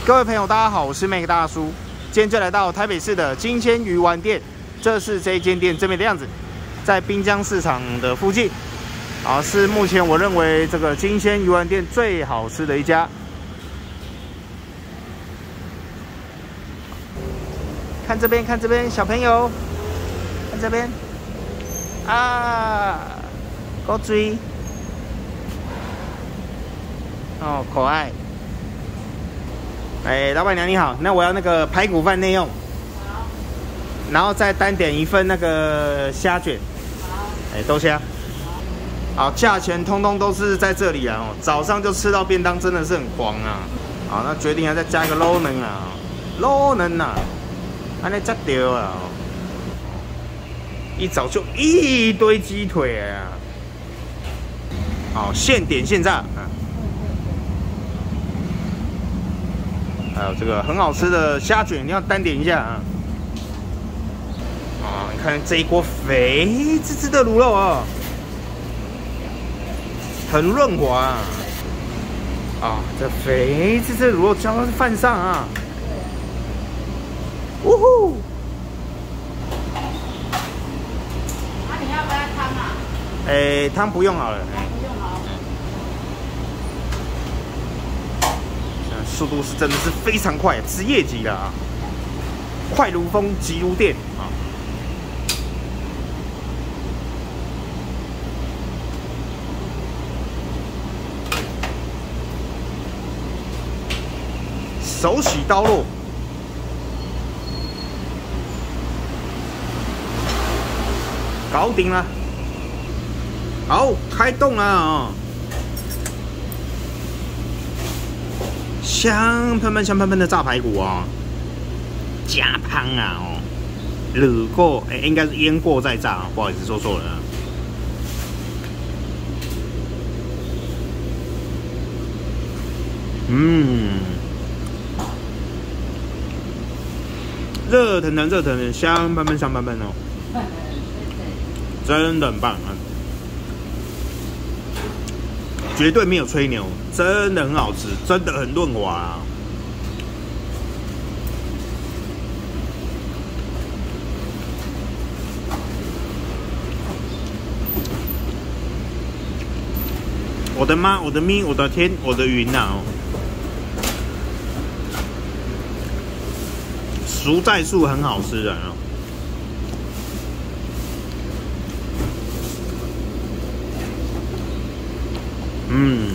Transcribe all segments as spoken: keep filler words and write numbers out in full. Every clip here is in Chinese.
各位朋友，大家好，我是 Mac 大叔。今天就来到台北市的金鲜鱼丸店，这是这一间店正面的样子，在滨江市场的附近，啊，是目前我认为这个金鲜鱼丸店最好吃的一家。看这边，看这边，小朋友，看这边，啊，狗追，哦，可爱。 哎，老板娘你好，那我要那个排骨饭内用，好，然后再单点一份那个虾卷，好，哎，豆虾，好，好，价钱通通都是在这里啊，哦，早上就吃到便当，真的是很狂啊，好，那决定要再加一个肉能啊，肉能啊，安尼才对啊，一早就一堆鸡腿啊，好，现点现炸啊。 还有这个很好吃的虾卷，你要单点一下啊！啊，你看这一锅肥滋滋的卤肉啊，很润滑啊！啊，这肥滋滋的卤肉浇到饭上啊！呜呼！ 那、啊、你要不要汤啊？ 哎，汤不用好了。哎 速度是真的是非常快，职业级的啊！快如风，急如电啊！手起刀落，搞定了！好，开动了啊！ 香喷喷、香喷喷的炸排骨啊，加汤啊哦，卤过哎，应该是腌过再炸，不好意思说错了。嗯，热腾腾、热腾腾，香喷喷、香喷喷哦，真的很棒啊！ 绝对没有吹牛，真的很好吃，真的很润滑、啊。我的妈，我的咪，我的天，我的云呐、啊！哦，蔬菜素很好吃啊。 嗯，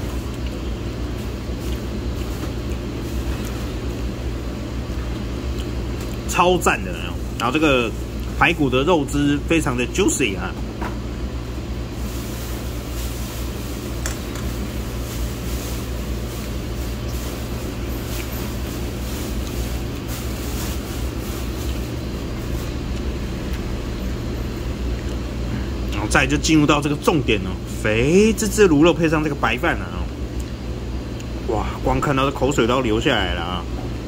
超赞的，然后这个排骨的肉汁非常的 juicy 啊。然后再就进入到这个重点哦。 肥滋滋卤肉配上这个白饭啊，哇！光看到这口水都要流下来了啊！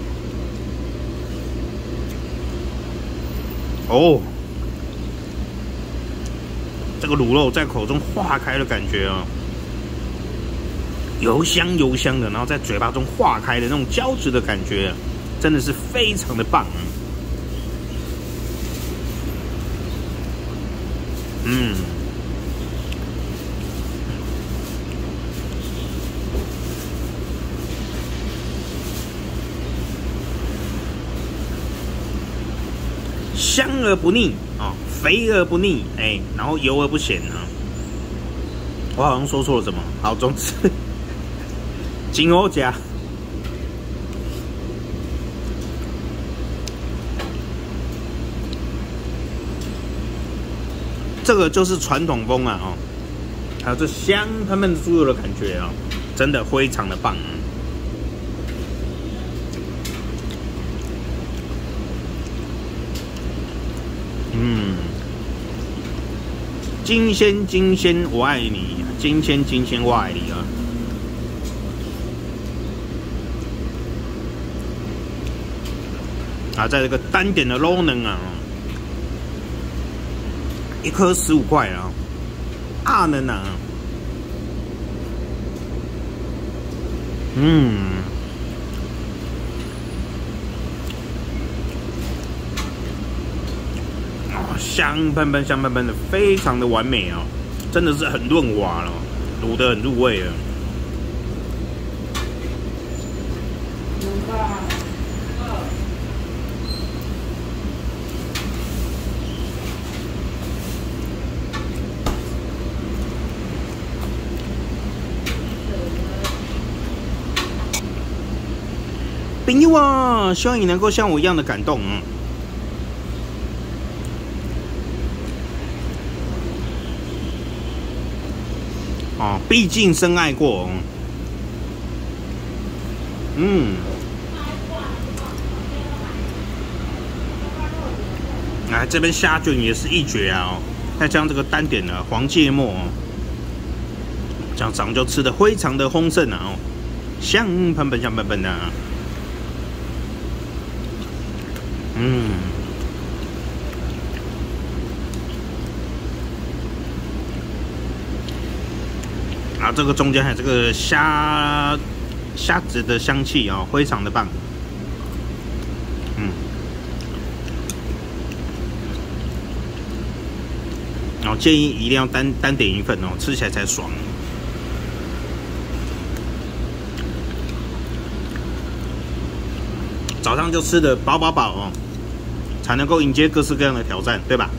哦，这个卤肉在口中化开的感觉啊，油香油香的，然后在嘴巴中化开的那种胶质的感觉，真的是非常的棒啊！嗯。 香而不腻啊，肥而不腻，哎、欸，然后油而不咸啊。我好像说错了什么，好，总之，金欧家，这个就是传统风啊，哦，还有这香喷喷的猪肉的感觉啊，真的非常的棒啊。 嗯，金鲜金鲜我爱你，金鲜金鲜我爱你啊！啊，在这个单点的肉能啊，一颗十五块啊，大能啊！嗯， 香喷喷、香喷喷的，非常的完美哦，真的是很润滑了，卤得很入味了。朋友啊，希望你能够像我一样的感动。嗯哦，毕竟深爱过。嗯，啊，这边虾卷也是一绝啊！哦，再加上这个单点的黄芥末哦，这样长就吃的非常的丰盛啊！哦，香喷喷、香喷喷的。嗯。啊，这个中间还有这个虾虾子的香气哦，非常的棒。嗯，然后建议一定要单单点一份哦，吃起来才爽。早上就吃的饱饱饱哦，才能够迎接各式各样的挑战，对吧？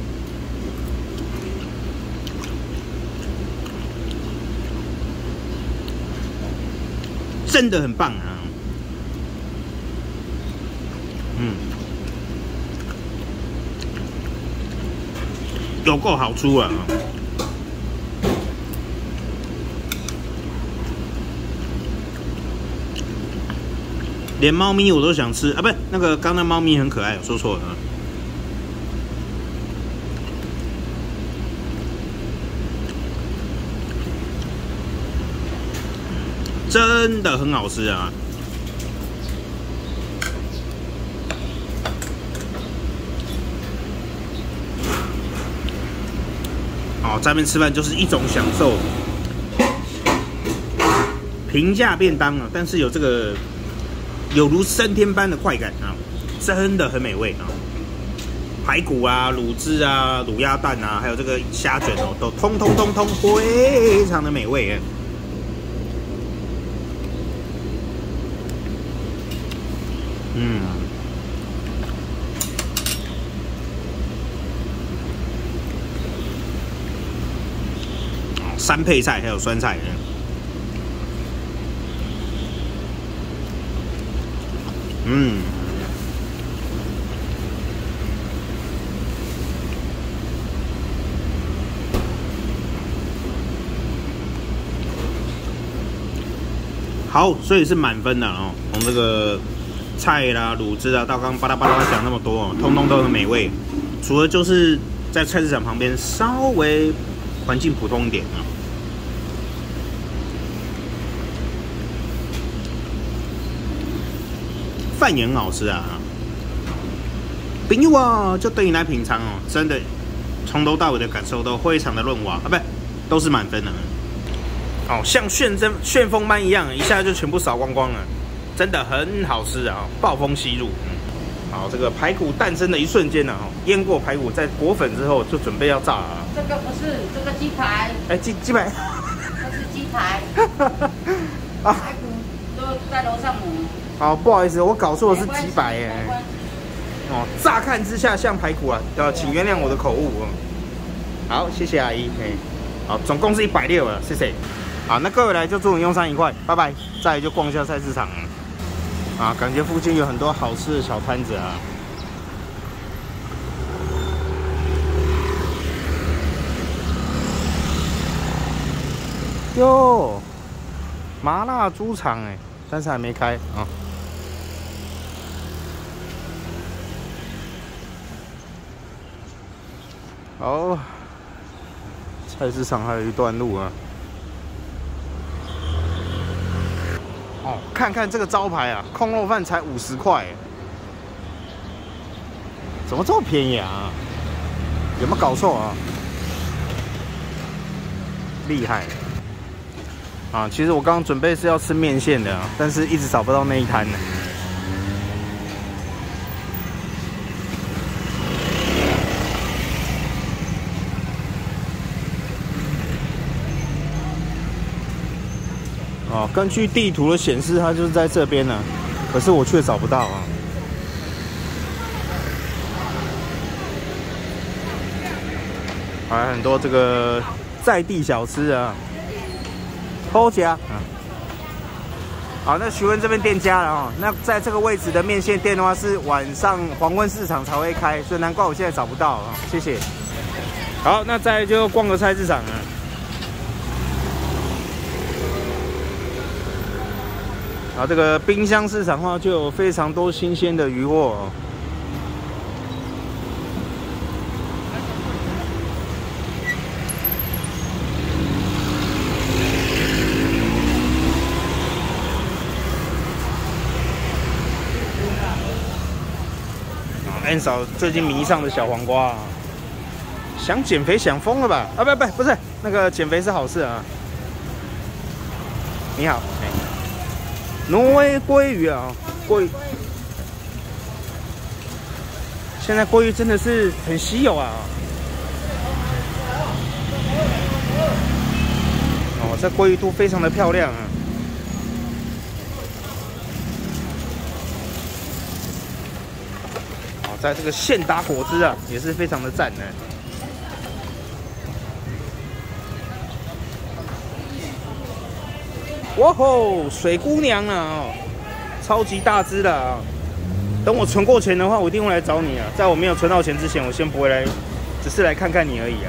真的很棒啊！嗯，有够好吃啊！连猫咪我都想吃啊，不是那个刚才猫咪很可爱，说错了。真的很好吃啊！哦，在那边吃饭就是一种享受，平价便当啊，但是有这个有如升天般的快感啊，真的很美味啊！排骨啊、卤汁啊、卤鸭蛋啊，还有这个虾卷哦，都通通通通非常的美味哎。嗯，三配菜还有酸菜，嗯，好，所以是满分的哦，从这个菜啦、卤汁啊，到刚刚巴拉巴拉讲那么多，通通都很美味。除了就是在菜市场旁边稍微环境普通一点啊。饭也很好吃啊，朋友啊，就等你来品尝哦，真的从头到尾的感受都非常的润滑啊，不，都是满分的。哦，像旋风旋风般一样，一下就全部扫光光了。真的很好吃啊，暴风吸入。嗯，好，这个排骨诞生的一瞬间呢，哦，腌过排骨在裹粉之后，就准备要炸了。 这个不是，这个鸡排。 哎，鸡鸡排。 这是鸡排。 啊， 排骨都在楼上磨。 好，不好意思，我搞错的是鸡排哎。哦，乍看之下像排骨啊，呃，请原谅我的口误。好，谢谢阿姨。哎，好，总共是一百六了，谢谢。好，那各位来就祝你用餐愉快，拜拜。再来就逛一下菜市场啊，感觉附近有很多好吃的小摊子啊。哟，麻辣猪肠哎，但是还没开啊。好，菜市场还有一段路啊。哦，看看这个招牌啊，空肉饭才五十块，怎么这么便宜啊？有没有搞错啊？厉害！啊，其实我刚刚准备是要吃面线的，但是一直找不到那一摊呢。 根据地图的显示，它就是在这边呢、啊，可是我却找不到啊。还有很多这个在地小吃啊，偷家啊。好，那询问这边店家了哦。那在这个位置的面线店的话，是晚上黄昏市场才会开，所以难怪我现在找不到啊。谢谢。好，那再来就逛个菜市场啊。啊，这个冰箱市场的话，就有非常多新鲜的鱼货哦。N 嫂最近迷上的小黄瓜、啊，想减肥想疯了吧？啊，不不不是，那个减肥是好事啊。你好，哎，挪威鲑鱼啊，鲑鱼，现在鲑鱼真的是很稀有啊。哦，这鲑鱼都非常的漂亮啊。在这个现打果汁啊，也是非常的赞呢。哇吼，水姑娘啊，超级大只的啊！等我存过钱的话，我一定会来找你啊。在我没有存到钱之前，我先不会来，只是来看看你而已啊。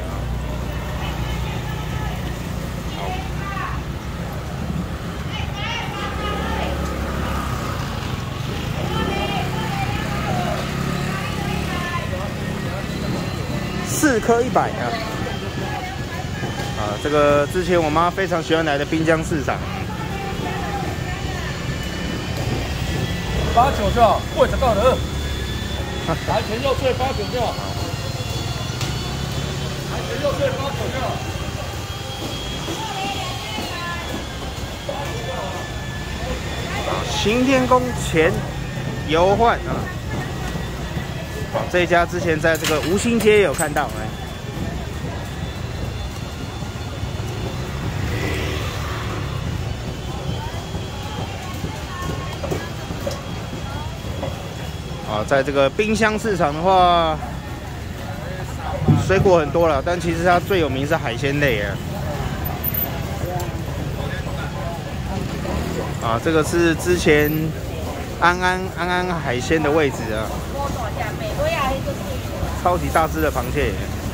四颗一百啊！啊，这个之前我妈非常喜欢来的滨江市场。 八九就好，贵十到的。来前右税八九就好。来前右税八九就好。 行天宫前油换啊！这一家之前在这个吴兴街也有看到，哎，啊，在这个冰箱市场的话，水果很多了，但其实它最有名是海鲜类啊。啊，这个是之前安安安安海鲜的位置啊。超级大只的螃蟹，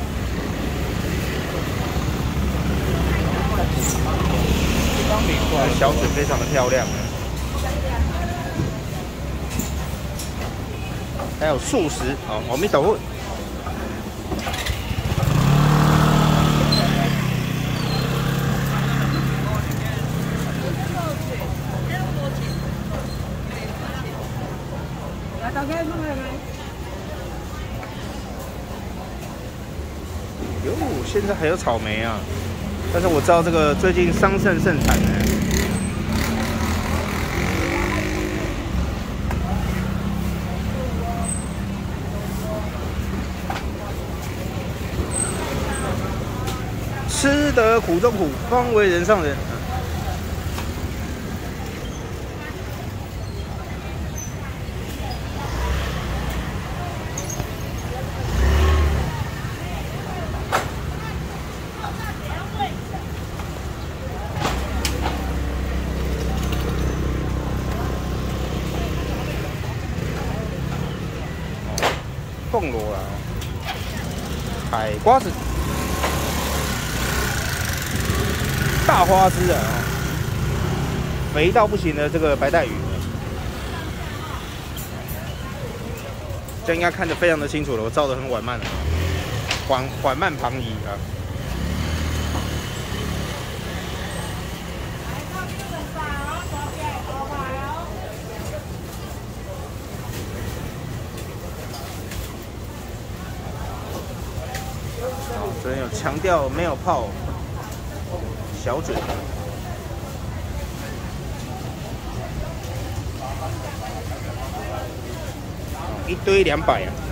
小嘴非常的漂亮。还有素食，好，我们等会。哟，现在还有草莓啊！但是我知道这个最近桑葚盛产呢。吃得苦中苦，方为人上人。凤螺啦，海瓜子。大花枝啊，肥到不行的这个白带鱼，这应该看得非常的清楚了。我照得很缓慢啊，缓缓慢旁移啊。这边有强调没有泡。小卷，一堆两百啊，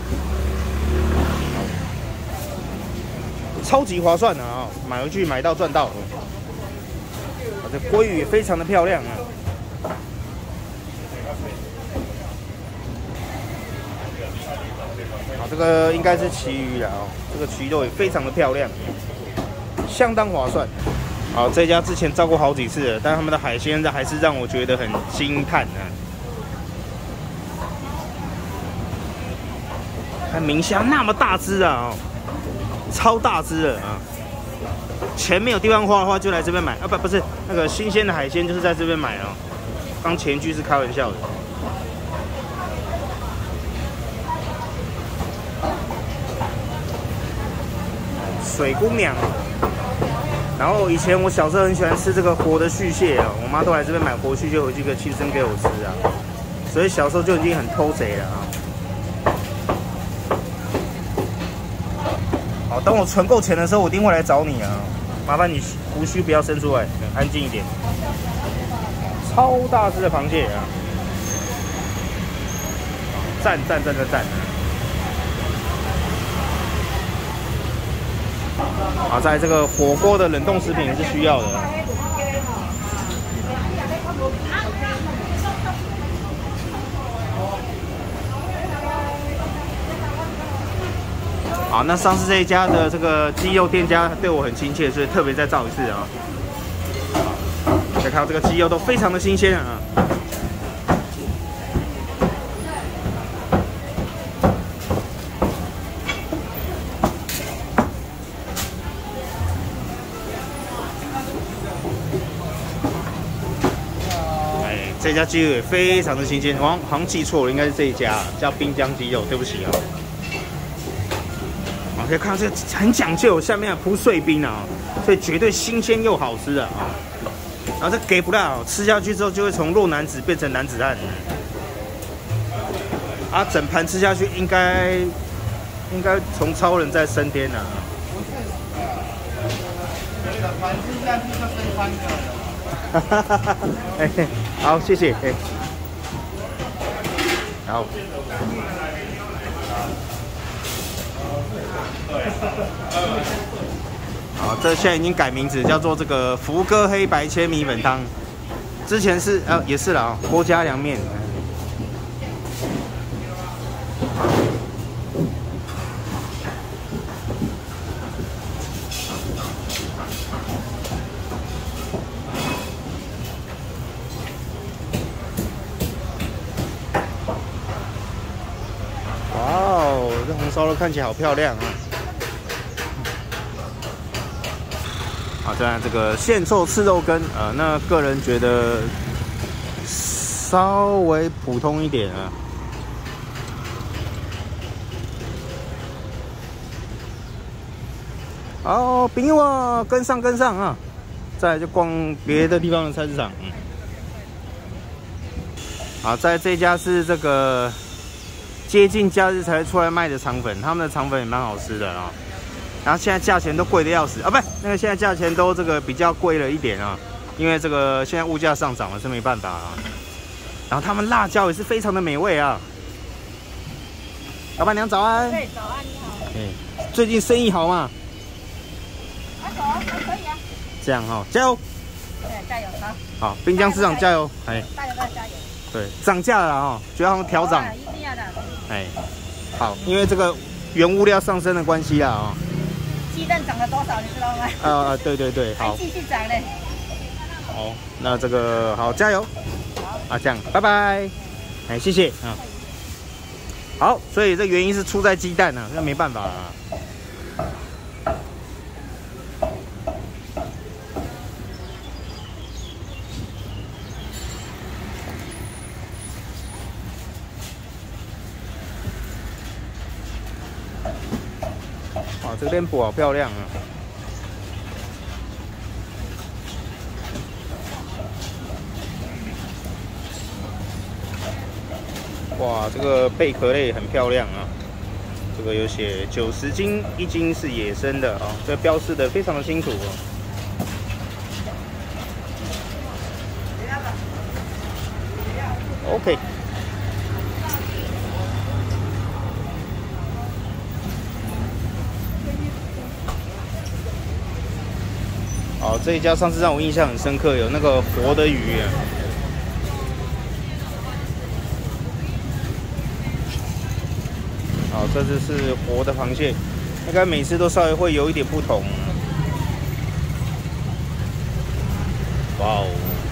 超级划算的啊！买回去买到赚到。 这鲑鱼也非常的漂亮啊。好，这个应该是旗鱼啦哦，这个旗鱼肉也非常的漂亮，相当划算。好，这家之前照过好几次了，但他们的海鲜还是让我觉得很惊叹啊。看明虾那么大只啊，哦，超大只的啊！钱没有地方花的话，就来这边买啊！不，不是那个新鲜的海鲜，就是在这边买哦。刚前句是开玩笑的。水姑娘。然后以前我小时候很喜欢吃这个活的续蟹啊，我妈都来这边买活续蟹回去，个亲生给我吃啊，所以小时候就已经很偷贼了啊。好，等我存够钱的时候，我一定会来找你啊，麻烦你胡须不要伸出来，安静一点。超大只的螃蟹啊，赞赞赞赞赞！啊，在这个火锅的冷冻食品也是需要的。好，那上次这一家的这个鸡肉店家对我很亲切，所以特别再照一次啊。再看到这个鸡肉都非常的新鲜啊。这家鸡肉也非常的新鲜，我好像记错了，应该是这一家，叫滨江鸡肉，对不起啊。好，可以看到这个很讲究，下面铺碎冰啊，所以绝对新鲜又好吃的啊。然后这给不到，吃下去之后就会从弱男子变成男子汉。啊，整盘吃下去应该应该从超人再升天啊。整盘吃下去就升三个了。哈哈哈哈！哎，好，谢谢。哎，好。好，这现在已经改名字，叫做这个福哥黑白切米粉汤。之前是呃也是了啊，郭家凉面。烧肉看起来好漂亮啊！好，再来这个现臭赤肉羹，呃，那个人觉得稍微普通一点啊。好，朋友啊，跟上跟上啊！再来就逛别的地方的菜市场。嗯。好，在这家是这个。接近假日才会出来卖的肠粉，他们的肠粉也蛮好吃的啊、哦。然后现在价钱都贵的要死啊，不是那个现在价钱都这个比较贵了一点啊，因为这个现在物价上涨了，是没办法啊。然后他们辣椒也是非常的美味啊。老板娘早安。对，早安，你好。哎，最近生意好吗？还好，还可以啊。这样哈、哦，加油。对，加油好。好，滨江市场加油，哎。大家都要加油。对，涨价了啊，觉得他们调涨。一定要的。哎，好，因为这个原物料上升的关系啊，啊。鸡蛋涨了多少，你知道吗？啊啊，对对对，好。继续涨嘞。好，那这个好，加油。好。啊，这样，拜拜。哎，谢谢啊。好，所以这原因是出在鸡蛋啊，那没办法啊。哇，这个店铺好漂亮啊！哇，这个贝壳类很漂亮啊！这个有写九十斤，一斤是野生的啊，这标示的非常的清楚哦。OK。 好，这一家上次让我印象很深刻，有那个活的鱼。好，这只是活的螃蟹，应该每次都稍微会有一点不同。哇哦！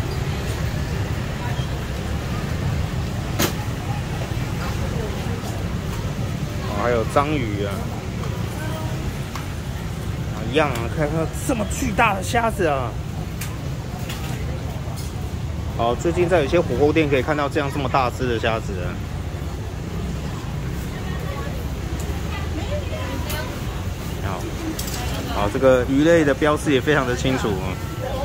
哦，还有章鱼啊。 一样啊，看看这么巨大的虾子啊！好，最近在有些火锅店可以看到这样这么大只的虾子啊。好，好，这个鱼类的标示也非常的清楚啊。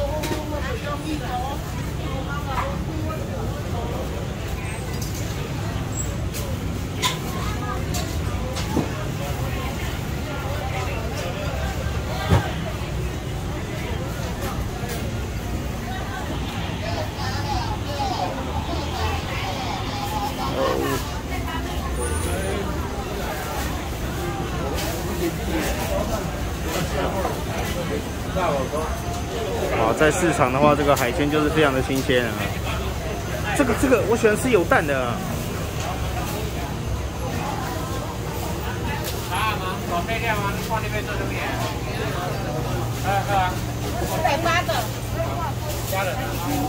好，在市场的话，这个海鲜就是非常的新鲜啊。这个这个，我喜欢吃有蛋的、啊。啊，宝贝料吗？你放那边做这边。啊啊。一百八的。加了。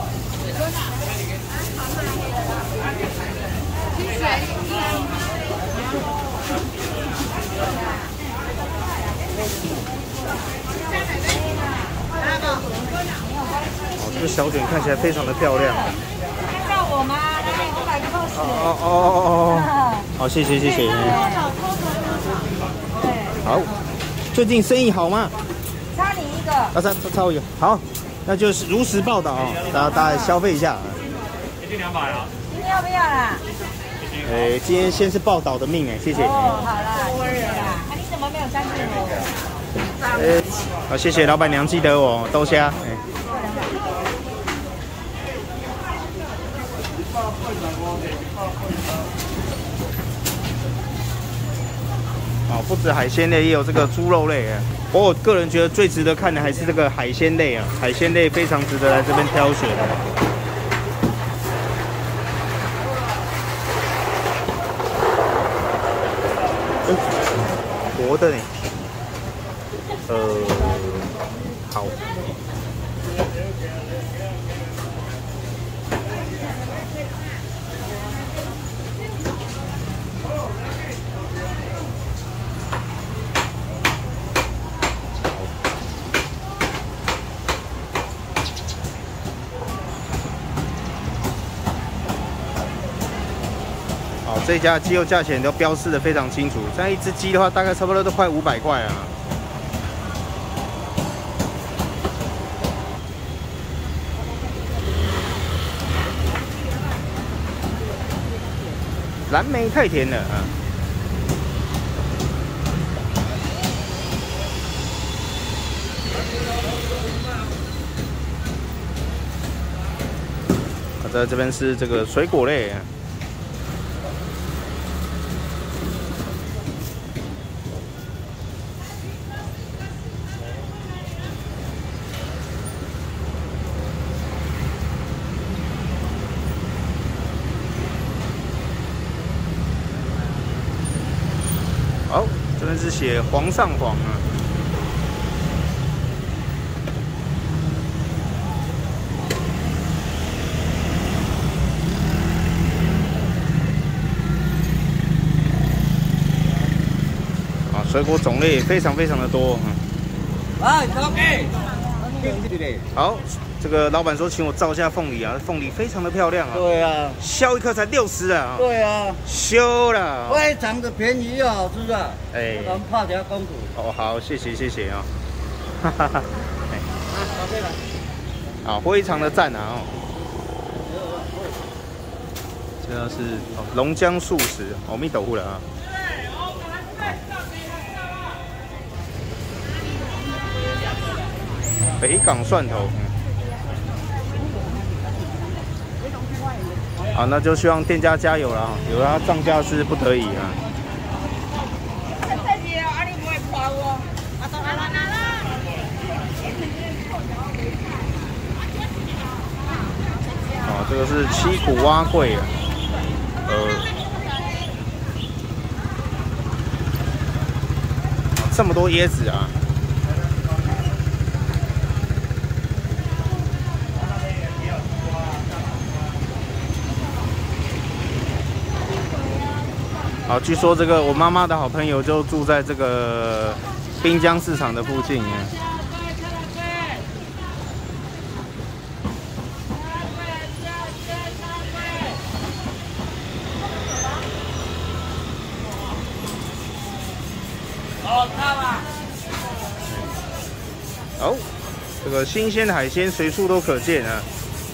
哦，这个小卷看起来非常的漂亮。 叫我吗？来，五百块钱。 哦哦哦哦！好，谢谢谢谢。好，最近生意好吗？ 差你一个。 啊，差差差我一个。好，那就是如实报道，大家大家消费一下。一斤两百啊。 今天要不要啦？ 哎，今天先是报道的命哎，谢谢。 哦，好啦，谢谢啦。啊，你怎么没有相信我？ 呃，好，谢谢老板娘记得我豆虾。哎。哦，不止海鲜类，也有这个猪肉类啊。我个人觉得最值得看的还是这个海鲜类啊，海鲜类非常值得来这边挑选。嗯，活的呢？呃，好。这家鸡肉价钱都标示的非常清楚，这样一只鸡的话，大概差不多都快五百块啊。蓝莓太甜了啊！啊，在这边是这个水果类啊。好，这边是写皇上皇啊。啊，水果种类非常非常的多啊。 来 ，OK。 好，这个老板说请我照一下凤梨啊，凤梨非常的漂亮啊。 对啊， 削一颗才六十啊。 对啊， 修了。 非常的便宜又好吃啊。 哎， 咱们泡条公主。 哦，好，谢谢谢谢啊。哈哈哈。哎， 啊，宝贝来。 好，非常的赞啊哦。这个是哦龙江素食，阿弥陀佛了啊。北港蒜头，嗯，好，那就希望店家加油了啊！有它涨价是不得已啊。 这个是七股蛙桂啊，呃，这么多椰子啊！好，据说这个我妈妈的好朋友就住在这个滨江市场的附近。 好，看吧。 哦，这个新鲜的海鲜随处都可见啊。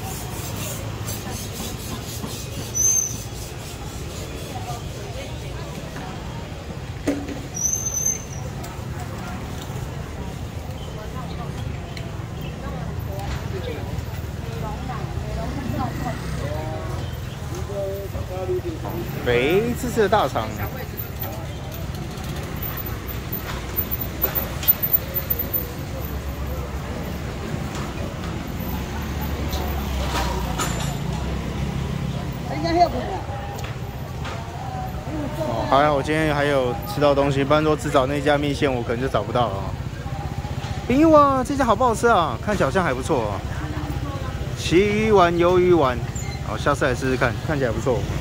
肥滋滋的大肠，哦，还好我今天还有吃到东西，不然说只找那家面线，我可能就找不到了。哎呦哇，这家好不好吃啊？看起来好像还不错啊。旗鱼丸、鱿鱼丸，好，下次来试试看，看起来不错。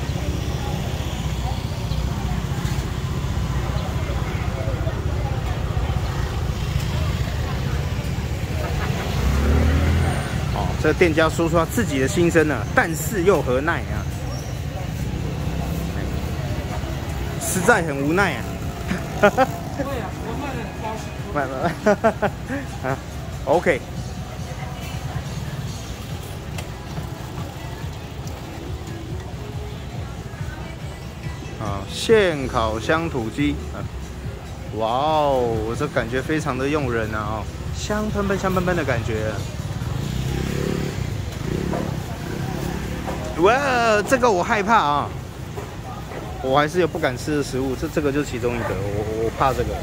这个店家说出他自己的心声呢，但是又何奈啊？实在很无奈啊！哈哈。对啊，我卖的很高兴。卖卖啊 ，OK。啊，现烤乡土鸡啊！哇哦，这感觉非常的诱人啊！哦，香喷喷、香喷喷的感觉。哇，这个我害怕啊！我还是有不敢吃的食物，这这个就是其中一个，我我怕这个。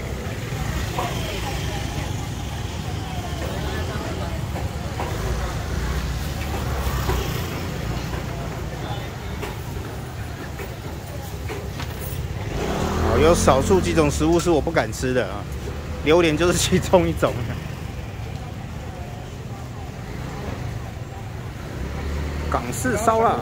哦，有少数几种食物是我不敢吃的啊，榴莲就是其中一种。港式烧腊，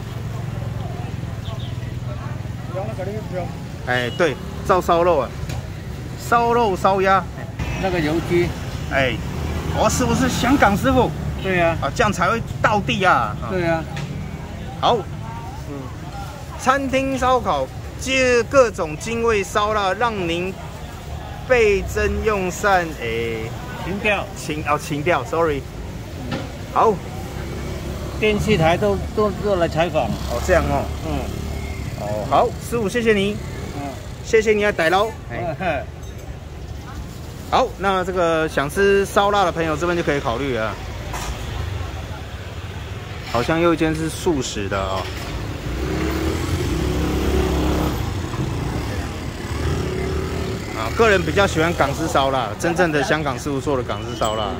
哎，对，照烧肉啊，烧肉烧鸭， 那个油鸡， 哎，我是不是香港师傅？ 对呀， 啊，这样才会到地啊。 对呀， 好，嗯，餐厅烧烤，接各种精味烧腊，让您倍增用膳，哎， 情调， 情哦情调 ，sorry， 好。 电视台都都都来采访哦，这样哦， 嗯， 哦，好，师傅，谢谢你，嗯，谢谢你的逮捞，哎，好，那这个想吃烧腊的朋友这边就可以考虑了，好像又一间是素食的哦，啊，个人比较喜欢港式烧腊，真正的香港师傅做的港式烧腊。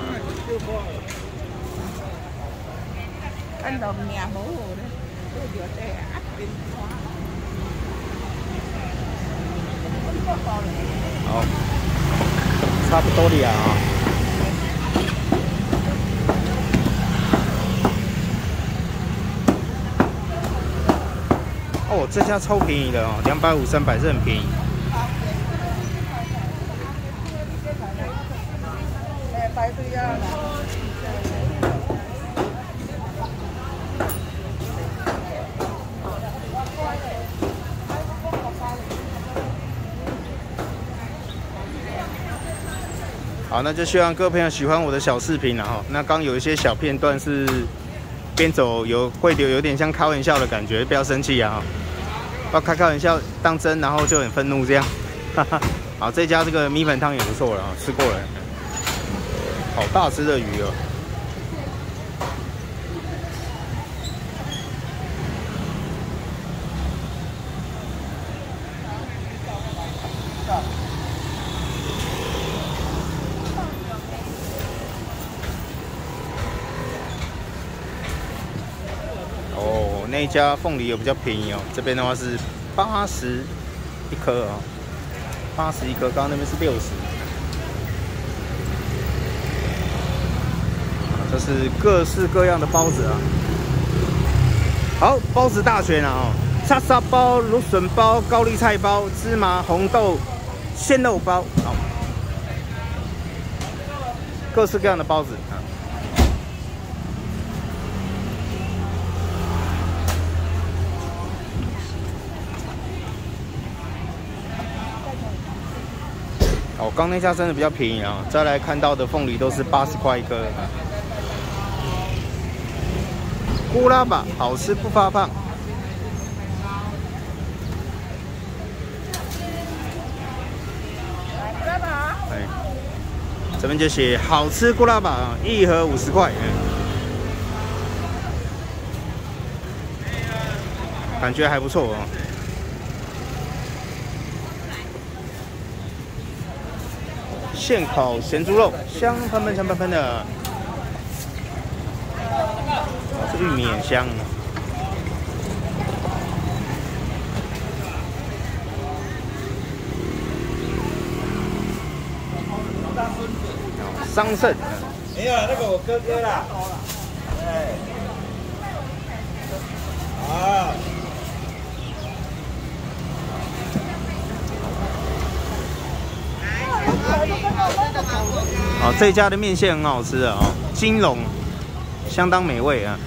ăn đồ nhà bố hồ đấy, tôi vừa trẻ ác biến hóa. 好，差不多了啊。哦，这家超便宜的哦，两百五、三百是很便宜。好，那就希望各位朋友喜欢我的小视频了哈。那刚有一些小片段是边走有会有有点像开玩笑的感觉，不要生气啊！不要开开玩笑当真，然后就很愤怒这样。哈哈，好，这家这个米粉汤也不错了啊，吃过了，好大只的鱼哦。哦， 一家凤梨有比较便宜哦，这边的话是八十一颗啊，八十一颗，刚刚那边是六十。这是各式各样的包子啊。好，包子大全啊哦，叉烧包、芦笋包、高丽菜包、芝麻红豆鲜肉包，好，各式各样的包子啊。哦，刚那家真的比较便宜啊！再来看到的凤梨都是八十块一颗。咕拉吧，好吃不发胖。 咕拉吧， 哎，这边就写好吃咕拉吧啊，一盒五十块。感觉还不错哦。现烤咸猪肉，香喷喷、香喷喷的。哦，这玉米很香。哦，桑葚。 没有，那个我哥哥啦。哎。啊。 哦，这家的面线很好吃的哦，金龙，相当美味啊。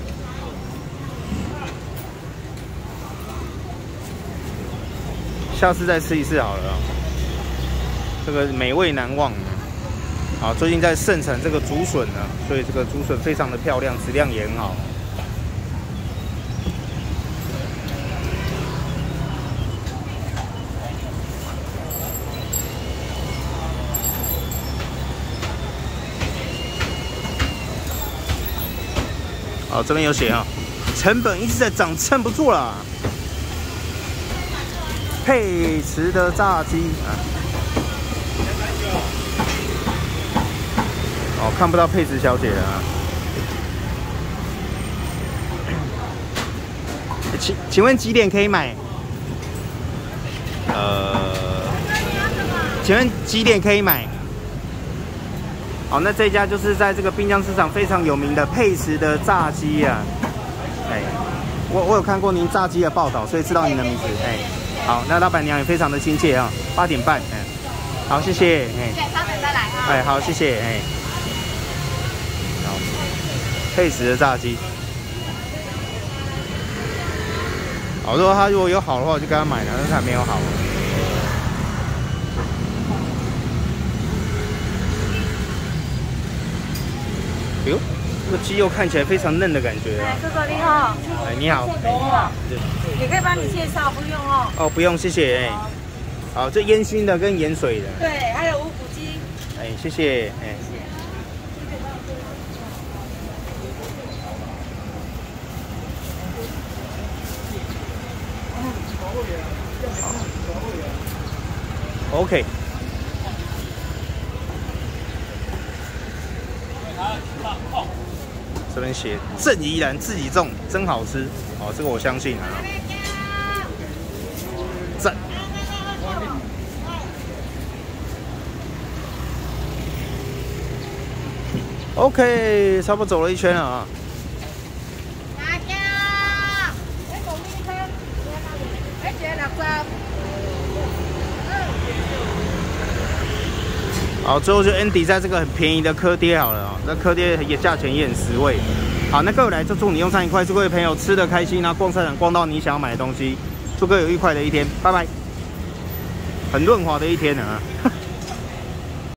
下次再吃一次好了、哦，这个美味难忘啊！啊，最近在盛产这个竹笋呢，所以这个竹笋非常的漂亮，质量也很好。哦，这边有写啊，成本一直在涨，撑不住了。佩慈的炸鸡啊，哦，看不到佩慈小姐了啊。请请问几点可以买？呃，请问几点可以买？好，那这家就是在这个滨江市场非常有名的佩慈的炸鸡啊。哎，我我有看过您炸鸡的报道，所以知道您的名字。哎，好，那老板娘也非常的亲切啊。八点半，哎，好，谢谢。哎， 八点再来啊。 哎，好，谢谢。哎，好，佩慈的炸鸡。好，如果他如果有好的话，我就跟他买了，但是还没有好。哎呦，这个鸡肉看起来非常嫩的感觉啊！ 哥哥你好， 哎，你好， 也可以帮你介绍，不用哦。 哦，不用，谢谢。哎，好，这烟熏的跟盐水的。 对，还有五谷鸡。 哎，谢谢。哎，好 ，OK。这边写郑怡然自己种，真好吃哦，这个我相信啊。赞。OK， 差不多走了一圈了啊。好，最后就 Andy 在这个很便宜的蚵爹好了啊、哦，这蚵爹也价钱也很实惠。好，那各位来就祝你用餐愉快，祝各位朋友吃得开心，然后逛菜场逛到你想要买的东西，祝各位有愉快的一天，拜拜。很润滑的一天啊。